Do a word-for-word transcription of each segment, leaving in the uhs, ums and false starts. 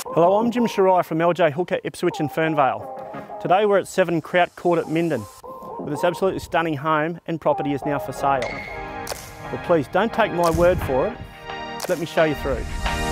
Hello, I'm Jim Shirai from L J Hooker, Ipswich and Fernvale. Today we're at seven Kraut Court at Minden, with this absolutely stunning home and property is now for sale. But please don't take my word for it, let me show you through.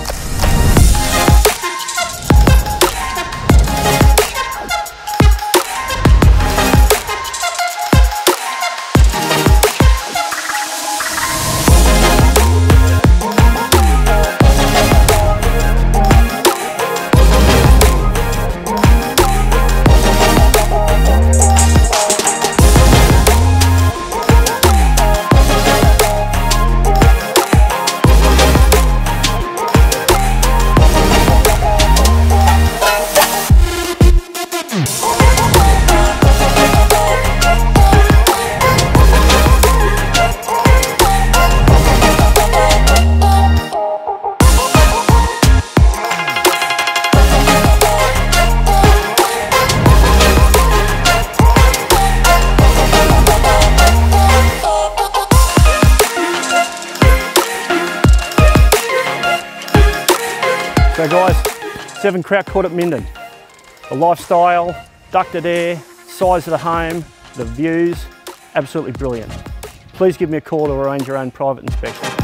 So guys, seven Kraut Court at Minden. The lifestyle, ducted air, size of the home, the views, absolutely brilliant. Please give me a call to arrange your own private inspection.